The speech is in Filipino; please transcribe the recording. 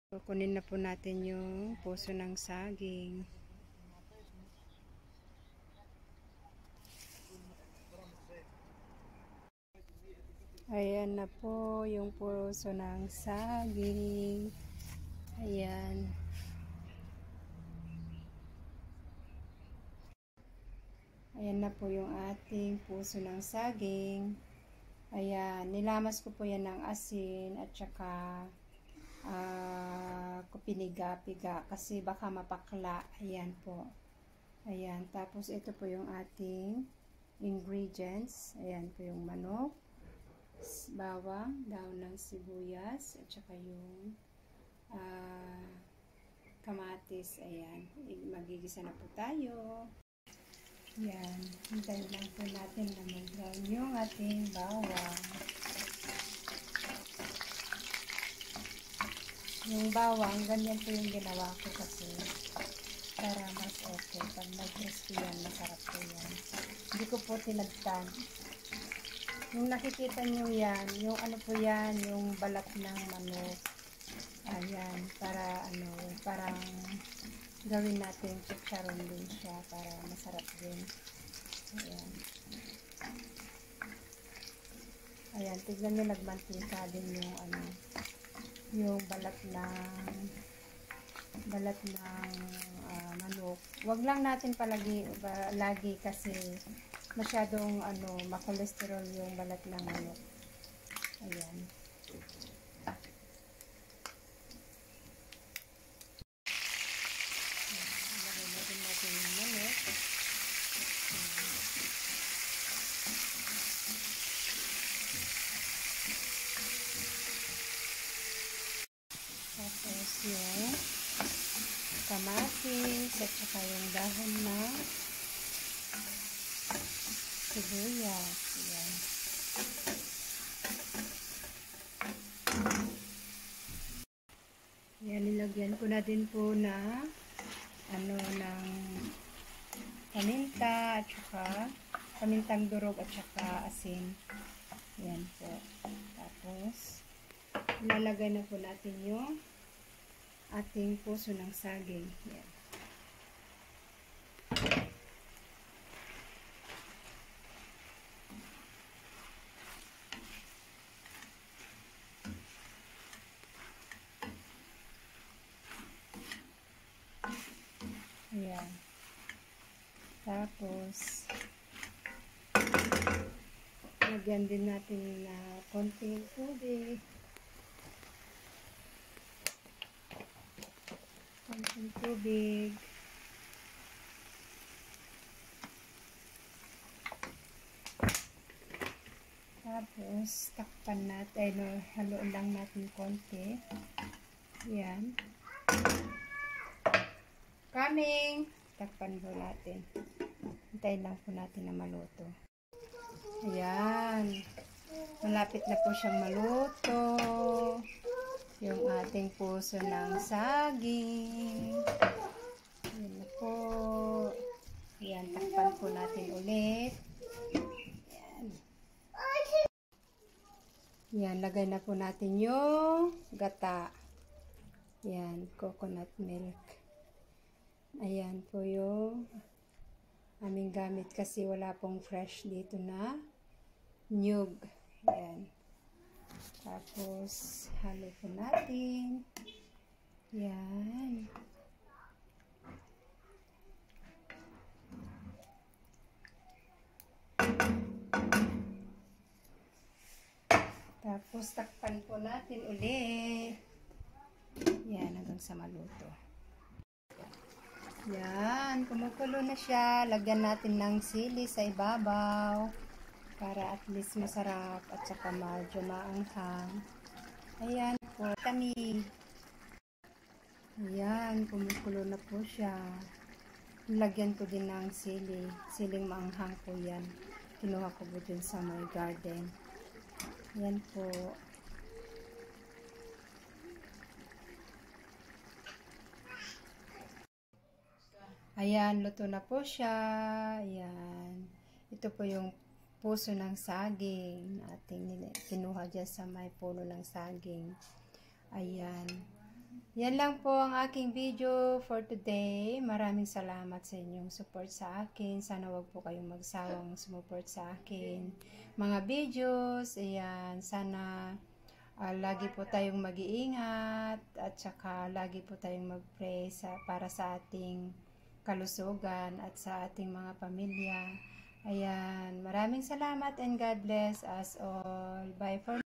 Kukunin na po natin yung puso ng saging. Ayan na po yung puso ng saging. Ayan. Ayan na po yung ating puso ng saging. Ayan. Nilamas ko po yan ng asin at saka piniga-piga kasi baka mapakla. Ayan po. Ayan. Tapos ito po yung ating ingredients. Ayan po yung manok, bawang, daon ng sibuyas, at saka yung kamatis. Ayan. Magigisa na po tayo. Ayan. Hintayin lang po natin na mag-brown yung ating bawang. Yung bawang, ganyan po yung ginawa ko kasi para mas okay. Pag nag-crispy yan, masarap po yan. Hindi ko po tinagtan. Yung nakikita nyo yan, yung ano po yan, yung balat ng manok. Ayan, para ano, parang gawin natin chicharon din siya para masarap din. Ayan. Ayan, tignan nyo, nagmantika din yung ano, yung balat ng manok. Wag lang natin lagi kasi masyadong ano, makolesterol yung balat ng manok. Ayan. Lagyan natin yung manok. Tapos yung kamatis at saka yung dahon na sibuyas. Ayan. Ayan, nilagyan ko na din po na ano ng paminta at saka pamintang durog at saka asin. Ayan po. Tapos ilalagay na po natin yung ating puso ng saging. Ayan. Ayan. Tapos lagyan din natin na konting tubig. Konting tubig. Tapos takpan natin, haluin lang natin konti. Ayan. Coming! Takpan po natin. Hintayin lang po natin na maluto. Ayan. Malapit na po siyang maluto. Yung ating puso ng saging. Ayan na po. Ayan, takpan po natin ulit. Ayan. Ayan, lagay na po natin yung gata. Ayan, coconut milk. Ayan po yung aming gamit kasi wala pong fresh dito na nyug. Ayan. Tapos, halo po natin. Ayan. Tapos, takpan po natin ulit. Ayan, hanggang sa maluto. Yan, kumukulo na siya. Lagyan natin ng sili sa ibabaw para at least masarap at saka medyo maanghang. Ayan po, kami. Ayan, kumukulo na po siya. Lagyan ko din ng sili. Siling maanghang po yan. Kinuha ko po dun sa my garden. Ayan po. Ayan, luto na po siya. Ayan. Ito po yung puso ng saging. Ating kinuha dyan sa may puno ng saging. Ayan. Yan lang po ang aking video for today. Maraming salamat sa inyong support sa akin. Sana wag po kayong magsawang support sa akin. Mga videos, ayan, sana lagi po tayong mag-iingat at saka lagi po tayong mag-pray para sa ating kalusugan at sa ating mga pamilya. Ayan, maraming salamat and God bless us all. Bye for